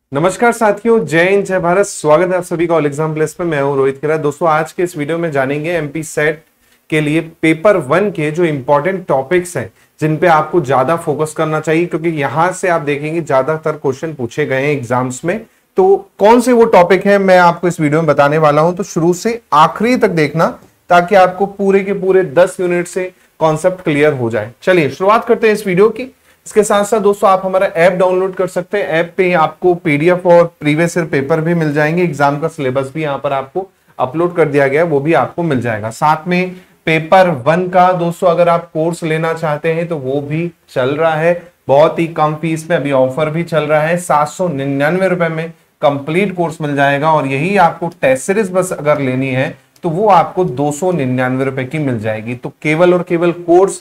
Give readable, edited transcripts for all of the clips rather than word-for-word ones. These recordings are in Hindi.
नमस्कार साथियों, जय हिंद जय भारत। स्वागत है आप सभी का ऑल एग्जाम प्लेस पे। मैं हूं रोहित खेरा। दोस्तों, आज के इस वीडियो में जानेंगे एमपी सेट के लिए पेपर 1 के जो इंपॉर्टेंट टॉपिक्स हैं जिन पे आपको ज्यादा फोकस करना चाहिए, क्योंकि यहां से आप देखेंगे ज्यादातर क्वेश्चन पूछे गए हैं एग्जाम्स में। तो कौन से वो टॉपिक है मैं आपको इस वीडियो में बताने वाला हूं, तो शुरू से आखिरी तक देखना ताकि आपको पूरे के पूरे 10 यूनिट से कॉन्सेप्ट क्लियर हो जाए। चलिए शुरुआत करते हैं इस वीडियो की। इसके साथ साथ दोस्तों आप हमारा ऐप डाउनलोड कर सकते हैं। ऐप पे आपको पीडीएफ और प्रीवियस ईयर पेपर भी मिल जाएंगे। एग्जाम का सिलेबस भी यहाँ पर आपको अपलोड कर दिया गया है, वो भी आपको मिल जाएगा। साथ में पेपर 1 का दोस्तों अगर आप कोर्स लेना चाहते हैं तो वो भी चल रहा है, बहुत ही कम फीस में। अभी ऑफर भी चल रहा है, 799 रुपए में कंप्लीट कोर्स मिल जाएगा। और यही आपको टेस्ट सीरीज बस अगर लेनी है तो वो आपको 299 रुपए की मिल जाएगी। तो केवल और केवल कोर्स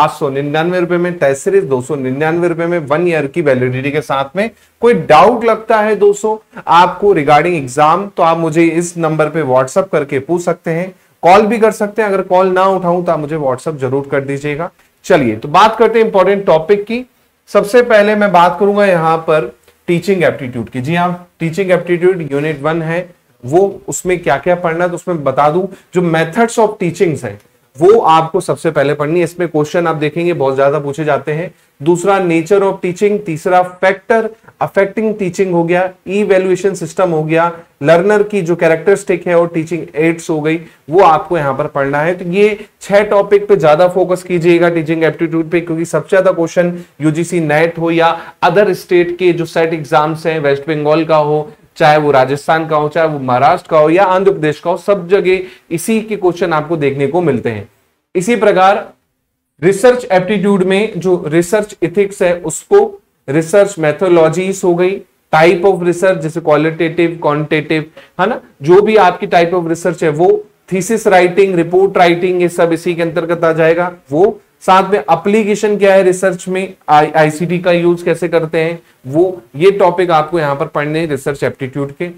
799 रुपए में, टेस्ट सीरीज 299 रुपए में, 1 ईयर की वैलिडिटी के साथ में। कोई डाउट लगता है दोस्तों आपको रिगार्डिंग एग्जाम तो आप मुझे इस नंबर पे व्हाट्सएप करके पूछ सकते हैं, कॉल भी कर सकते हैं। अगर कॉल ना उठाऊं तो आप मुझे व्हाट्सएप जरूर कर दीजिएगा। चलिए तो बात करते हैं इंपॉर्टेंट टॉपिक की। सबसे पहले मैं बात करूंगा यहां पर टीचिंग एप्टीट्यूड की। जी हाँ, टीचिंग एप्टीट्यूड यूनिट 1 है, वो उसमें क्या क्या पढ़ना है तो उसमें बता दूं। जो मेथड्स ऑफ टीचिंग्स है वो आपको सबसे पहले पढ़नी है। इसमें क्वेश्चन आप देखेंगे बहुत ज्यादा पूछे जाते हैं। दूसरा नेचर ऑफ टीचिंग, तीसरा फैक्टर अफेक्टिंग टीचिंग हो गया, इवैल्यूएशन सिस्टम हो गया, लर्नर की जो कैरेक्टरिस्टिक है और टीचिंग एड्स हो गई, वो आपको यहां पर पढ़ना है। तो ये 6 टॉपिक पे ज्यादा फोकस कीजिएगा टीचिंग एप्टीट्यूड पे, क्योंकि सबसे ज्यादा क्वेश्चन यूजीसी नेट हो या अदर स्टेट के जो सेट एग्जाम्स हैं, वेस्ट बंगाल का हो, चाहे वो राजस्थान का हो, चाहे वो महाराष्ट्र का हो या आंध्र प्रदेश का हो, सब जगह इसी के क्वेश्चन आपको देखने को मिलते हैं। इसी प्रकार रिसर्च एप्टीट्यूड में जो रिसर्च इथिक्स है उसको, रिसर्च मेथोलॉजीज हो गई, टाइप ऑफ रिसर्च जैसे क्वालिटेटिव क्वांटिटेटिव है ना, जो भी आपकी टाइप ऑफ रिसर्च है वो, थीसिस राइटिंग, रिपोर्ट राइटिंग, ये सब इसी के अंतर्गत आ जाएगा। वो साथ में एप्लीकेशन क्या है रिसर्च में, आईसीटी का यूज कैसे करते हैं, वो ये टॉपिक आपको यहां पर पढ़ने रिसर्च एप्टीट्यूड के।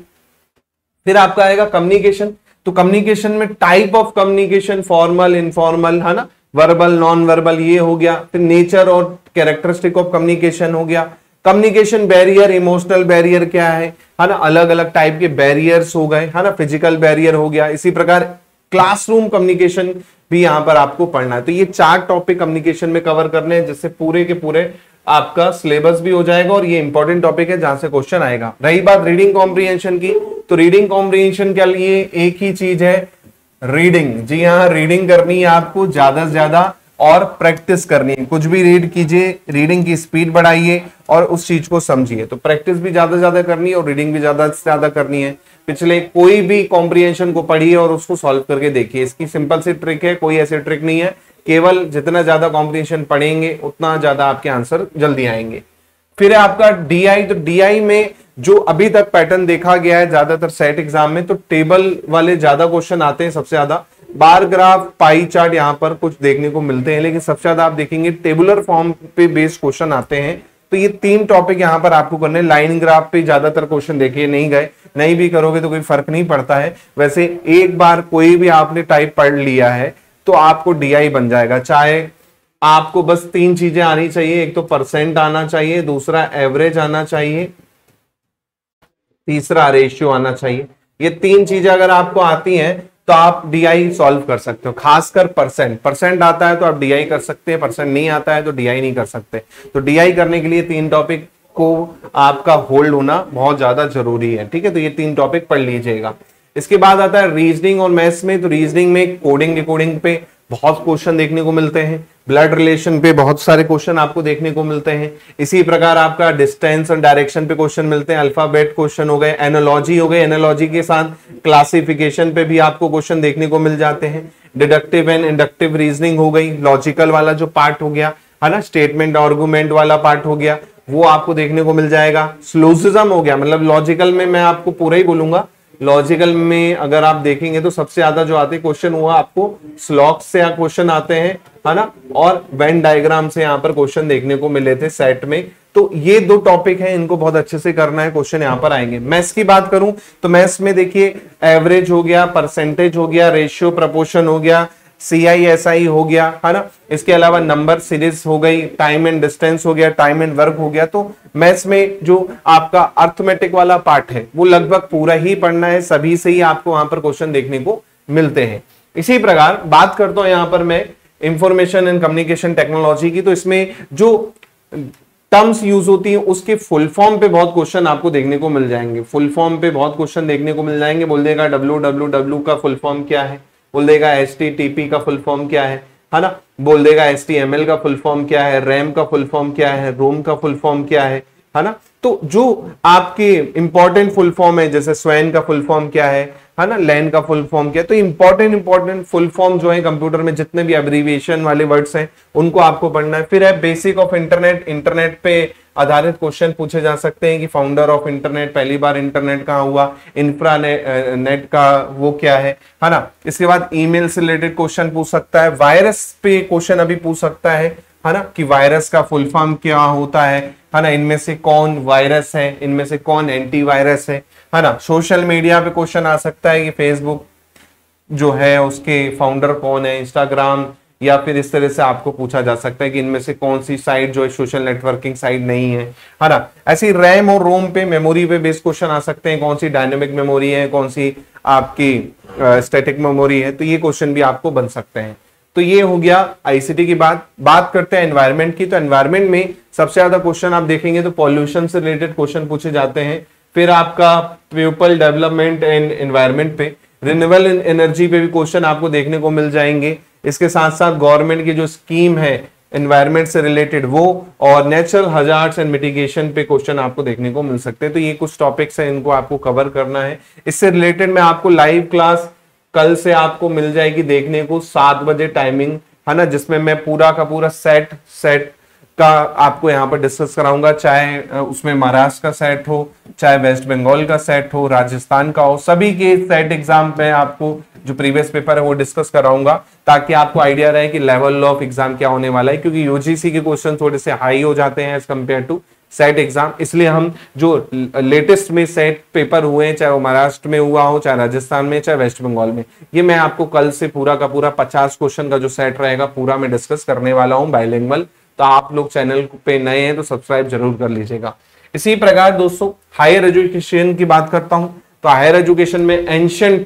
फिर आपका आएगा कम्युनिकेशन। तो कम्युनिकेशन में type of communication, formal informal है ना, वर्बल नॉन वर्बल, ये हो गया। फिर नेचर और कैरेक्टरिस्टिक ऑफ कम्युनिकेशन हो गया। कम्युनिकेशन बैरियर, इमोशनल बैरियर क्या है ना, अलग अलग टाइप के बैरियर्स हो गए है ना, फिजिकल बैरियर हो गया। इसी प्रकार क्लासरूम कम्युनिकेशन भी यहां पर आपको पढ़ना है। तो ये 4 टॉपिक कम्युनिकेशन में कवर करने हैं, जिससे पूरे के पूरे आपका सिलेबस भी हो जाएगा और ये इंपॉर्टेंट टॉपिक है जहां से क्वेश्चन आएगा। रही बात रीडिंग कॉम्प्रिहेंशन की, तो रीडिंग कॉम्प्रिहेंशन के लिए एक ही चीज है, रीडिंग। जी हाँ, रीडिंग करनी है आपको ज्यादा से ज्यादा और प्रैक्टिस करनी है। कुछ भी रीड कीजिए, रीडिंग की स्पीड बढ़ाइए और उस चीज को समझिए। तो प्रैक्टिस भी ज्यादा से ज्यादा करनी है और रीडिंग भी ज्यादा से ज्यादा करनी है। पिछले कोई भी कॉम्प्रिहेंशन को पढ़िए और उसको सॉल्व करके देखिए। इसकी सिंपल सी ट्रिक है, कोई ऐसी ट्रिक नहीं है, केवल जितना ज्यादा कॉम्प्रिहेंशन पढ़ेंगे उतना ज्यादा आपके आंसर जल्दी आएंगे। फिर है आपका डीआई। तो डीआई में जो अभी तक पैटर्न देखा गया है ज्यादातर सेट एग्जाम में, तो टेबल वाले ज्यादा क्वेश्चन आते हैं सबसे ज्यादा। बार ग्राफ, पाई चार्ट यहाँ पर कुछ देखने को मिलते हैं, लेकिन सबसे ज्यादा आप देखेंगे टेबुलर फॉर्म पे बेस्ड क्वेश्चन आते हैं। तो ये 3 टॉपिक यहाँ पर आपको करने। लाइन ग्राफ पे ज्यादातर क्वेश्चन देखिए नहीं गए, नहीं भी करोगे तो कोई फर्क नहीं पड़ता है। वैसे एक बार कोई भी आपने टाइप पढ़ लिया है तो आपको डीआई बन जाएगा। चाहे आपको बस 3 चीजें आनी चाहिए, एक तो परसेंट आना चाहिए, दूसरा एवरेज आना चाहिए, तीसरा रेशियो आना चाहिए। ये 3 चीजें अगर आपको आती हैं तो आप डीआई सॉल्व कर सकते हो। खासकर परसेंट आता है तो आप डीआई कर सकते हैं, परसेंट नहीं आता है तो डीआई नहीं कर सकते। तो डीआई करने के लिए 3 टॉपिक को आपका होल्ड होना बहुत ज्यादा जरूरी है। ठीक है, तो ये 3 टॉपिक पढ़ लीजिएगा। इसके बाद आता है रीजनिंग और मैथ्स में। तो रीजनिंग में कोडिंग डिकोडिंग पे बहुत क्वेश्चन देखने को मिलते हैं, ब्लड रिलेशन पे बहुत सारे क्वेश्चन आपको देखने को मिलते हैं। इसी प्रकार आपका डिस्टेंस और डायरेक्शन पे क्वेश्चन मिलते हैं, अल्फाबेट क्वेश्चन हो गए, एनालॉजी हो गए, एनालॉजी के साथ क्लासिफिकेशन पे भी आपको क्वेश्चन देखने को मिल जाते हैं। डिडक्टिव एंड इंडक्टिव रीजनिंग हो गई, लॉजिकल वाला जो पार्ट हो गया है ना, स्टेटमेंट आर्गुमेंट वाला पार्ट हो गया, वो आपको देखने को मिल जाएगा। स्लोजिज्म हो गया, मतलब लॉजिकल में मैं आपको पूरा ही बोलूंगा, लॉजिकल में अगर आप देखेंगे तो सबसे ज्यादा जो आते क्वेश्चन हुआ आपको स्लॉक से क्वेश्चन आते हैं है ना, और वेन डायग्राम से यहाँ पर क्वेश्चन देखने को मिले थे सेट में। तो ये 2 टॉपिक हैं, इनको बहुत अच्छे से करना है, क्वेश्चन यहाँ पर आएंगे। मैथ्स की बात करूं तो मैथ्स में देखिए एवरेज हो गया, परसेंटेज हो गया, रेशियो प्रपोर्शन हो गया, CISI हो गया, है ना, इसके अलावा नंबर सीरीज हो गई, टाइम एंड डिस्टेंस हो गया, टाइम एंड वर्क हो गया। तो मैथ्स में जो आपका अर्थमेटिक वाला पार्ट है वो लगभग पूरा ही पढ़ना है, सभी से ही आपको वहां पर क्वेश्चन देखने को मिलते हैं। इसी प्रकार बात करता हूं यहां पर मैं इंफॉर्मेशन एंड कम्युनिकेशन टेक्नोलॉजी की, तो इसमें जो टर्म्स यूज होती है उसके फुल फॉर्म पे बहुत क्वेश्चन आपको देखने को मिल जाएंगे, फुल फॉर्म पे बहुत क्वेश्चन देखने को मिल जाएंगे। बोल देगा www का फुल फॉर्म क्या है, बोल देगा HTTP का फुल फॉर्म क्या है ना, बोल देगा HTML का फुल फॉर्म क्या है, रैम का फुल फॉर्म क्या है, रोम का फुल फॉर्म क्या है ना। तो जो आपके इंपॉर्टेंट फुल फॉर्म है, जैसे स्वैन का फुल फॉर्म क्या है ना, लैन का फुल फॉर्म क्या है, तो इंपॉर्टेंट फुल फॉर्म जो है कंप्यूटर में जितने भी एब्रीविएशन वाले वर्ड्स हैं उनको आपको पढ़ना है। फिर है बेसिक ऑफ इंटरनेट, इंटरनेट पे आधारित क्वेश्चन पूछे जा सकते हैं कि फाउंडर ऑफ इंटरनेट, पहली बार इंटरनेट कहां हुआ, इंफ्रा नेट का वो क्या है ना। इसके बाद ईमेल से रिलेटेड क्वेश्चन पूछ सकता है, वायरस पे क्वेश्चन अभी पूछ सकता है ना, कि वायरस का फुल फॉर्म क्या होता है ना, इनमें से कौन वायरस है, इनमें से कौन एंटीवायरस है ना। सोशल मीडिया पे क्वेश्चन आ सकता है कि फेसबुक जो है उसके फाउंडर कौन है, इंस्टाग्राम, या फिर इस तरह से आपको पूछा जा सकता है कि इनमें से कौन सी साइट जो है सोशल नेटवर्किंग साइट नहीं है ना। ऐसी रैम और रोम पे, मेमोरी पे बेस्ड क्वेश्चन आ सकते हैं, कौन सी डायनेमिक मेमोरी है, कौन सी आपकी स्टैटिक मेमोरी है, तो ये क्वेश्चन भी आपको बन सकते हैं। तो ये हो गया आईसीटी की बात करते हैं एनवायरनमेंट की। तो एनवायरनमेंट में सबसे ज्यादा क्वेश्चन आप देखेंगे तो पॉल्यूशन से रिलेटेड क्वेश्चन पूछे जाते हैं। फिर आपका पीपल डेवलपमेंट एंड एनवायरनमेंट पे, रिन्यूएबल एनर्जी पे भी क्वेश्चन आपको देखने को मिल जाएंगे। इसके साथ साथ गवर्नमेंट की जो स्कीम है एनवायरनमेंट से रिलेटेड वो, और नेचुरल हजार्ड्स एंड मिटिगेशन पे क्वेश्चन आपको देखने को मिल सकते हैं। तो ये कुछ टॉपिक्स हैं, इनको आपको कवर करना है। इससे रिलेटेड मैं आपको लाइव क्लास कल से आपको मिल जाएगी देखने को 7 बजे टाइमिंग, है ना, जिसमें मैं पूरा का पूरा सेट का आपको यहाँ पर डिस्कस कराऊंगा, चाहे उसमें महाराष्ट्र का सेट हो, चाहे वेस्ट बंगाल का सेट हो, राजस्थान का हो, सभी के सेट एग्जाम में आपको जो प्रीवियस पेपर है वो डिस्कस कराऊंगा, ताकि आपको आइडिया रहे कि लेवल ऑफ एग्जाम क्या होने वाला है। क्योंकि यूजीसी के क्वेश्चन थोड़े से हाई हो जाते हैं as compare to set exam, इसलिए हम जो लेटेस्ट में सेट पेपर हुए हैं, चाहे वो महाराष्ट्र में हुआ हो, चाहे राजस्थान में, चाहे वेस्ट बंगाल में, ये मैं आपको कल से पूरा का पूरा 50 क्वेश्चन का जो सेट रहेगा पूरा मैं डिस्कस करने वाला हूं बाइलिंगुअल। तो आप लोग चैनल पे नए हैं तो सब्सक्राइब जरूर कर लीजिएगा। इसी प्रकार दोस्तों हायर एजुकेशन की बात करता हूं, तो हायर एजुकेशन में एंशिएंट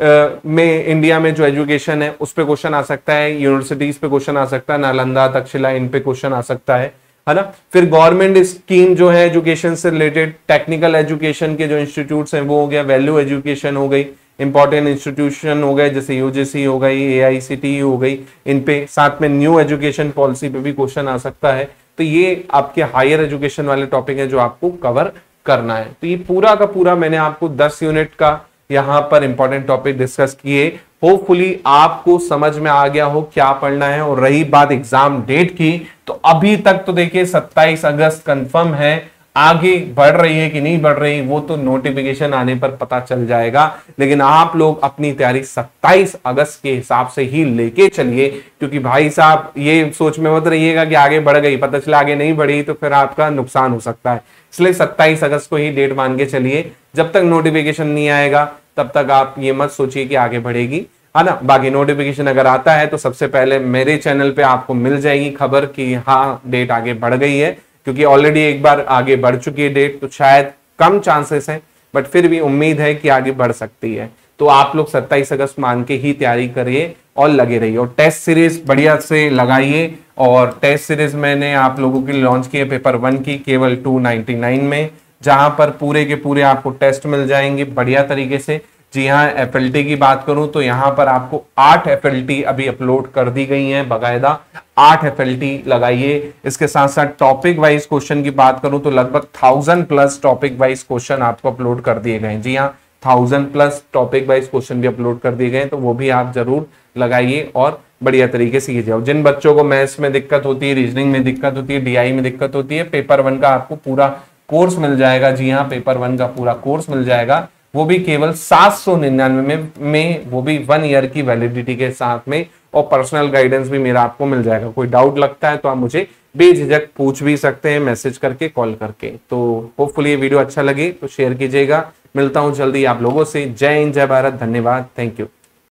में इंडिया में जो एजुकेशन है उस पे क्वेश्चन आ सकता है, यूनिवर्सिटीज पे क्वेश्चन आ सकता है, नालंदा, तक्षशिला, इन पे क्वेश्चन आ सकता है ना। फिर गवर्नमेंट स्कीम जो है एजुकेशन से रिलेटेड, टेक्निकल एजुकेशन के जो इंस्टीट्यूट्स हैं वो हो गया, वैल्यू एजुकेशन हो गई, इंपॉर्टेंट इंस्टीट्यूशन हो गए जैसे यूजीसी हो गई, AICTE हो गई, इन पे साथ में न्यू एजुकेशन पॉलिसी पे भी क्वेश्चन आ सकता है। तो ये आपके हायर एजुकेशन वाले टॉपिक है जो आपको कवर करना है। तो ये पूरा का पूरा मैंने आपको 10 यूनिट का यहाँ पर इंपॉर्टेंट टॉपिक डिस्कस किए। होपफुली आपको समझ में आ गया हो क्या पढ़ना है। और रही बात एग्जाम डेट की, तो अभी तक तो देखिए 27 अगस्त कंफर्म है, आगे बढ़ रही है कि नहीं बढ़ रही वो तो नोटिफिकेशन आने पर पता चल जाएगा। लेकिन आप लोग अपनी तैयारी 27 अगस्त के हिसाब से ही लेके चलिए, क्योंकि भाई साहब ये सोच में मत रहिएगा कि आगे बढ़ गई, पता चला आगे नहीं बढ़ी तो फिर आपका नुकसान हो सकता है। इसलिए 27 अगस्त को ही डेट मान के चलिए। जब तक नोटिफिकेशन नहीं आएगा तब तक आप ये मत सोचिए कि आगे बढ़ेगी, है ना। बाकी नोटिफिकेशन अगर आता है तो सबसे पहले मेरे चैनल पे आपको मिल जाएगी खबर कि हाँ डेट आगे बढ़ गई है, क्योंकि ऑलरेडी एक बार आगे बढ़ चुकी है डेट, तो शायद कम चांसेस हैं, बट फिर भी उम्मीद है कि आगे बढ़ सकती है। तो आप लोग 27 अगस्त मान के ही तैयारी करिए और लगे रहिए, और टेस्ट सीरीज बढ़िया से लगाइए। और टेस्ट सीरीज मैंने आप लोगों के लिए लॉन्च की है पेपर 1 की केवल 299 में, जहां पर पूरे के पूरे आपको टेस्ट मिल जाएंगे बढ़िया तरीके से। जी हाँ, FLT की बात करूं तो यहाँ पर आपको 8 FLT अभी अपलोड कर दी गई हैं, बाकायदा 8 FLT लगाइए। इसके साथ साथ टॉपिक वाइज क्वेश्चन की बात करूं तो लगभग 1000+ टॉपिक वाइज क्वेश्चन आपको अपलोड कर दिए गए। जी हाँ, 1000+ टॉपिक वाइज क्वेश्चन भी अपलोड कर दिए गए, तो वो भी आप जरूर लगाइए और बढ़िया तरीके से कीजिए। जिन बच्चों को मैथ्स में दिक्कत होती है, रीजनिंग में दिक्कत होती है, DI में दिक्कत होती है, पेपर 1 का आपको पूरा कोर्स मिल जाएगा। जी हाँ, पेपर 1 का पूरा कोर्स मिल जाएगा, वो भी केवल 799 में, वो भी 1 ईयर की वैलिडिटी के साथ में, और पर्सनल गाइडेंस भी मेरा आपको मिल जाएगा। कोई डाउट लगता है तो आप मुझे बेझिझक पूछ भी सकते हैं, मैसेज करके, कॉल करके। तो होपफुली ये वीडियो अच्छा लगे तो शेयर कीजिएगा। मिलता हूं जल्दी आप लोगों से। जय हिंद, जय भारत, धन्यवाद, थैंक यू।